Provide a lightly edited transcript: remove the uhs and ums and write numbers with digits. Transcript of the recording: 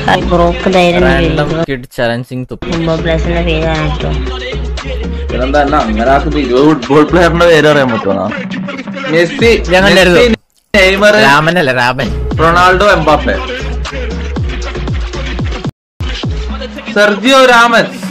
Football പ്ലെയറിന്റെ പേര് പറയാൻ പറ്റുമോ? Messi, Neymar, Ronaldo, Mbappe, Sergio Raman.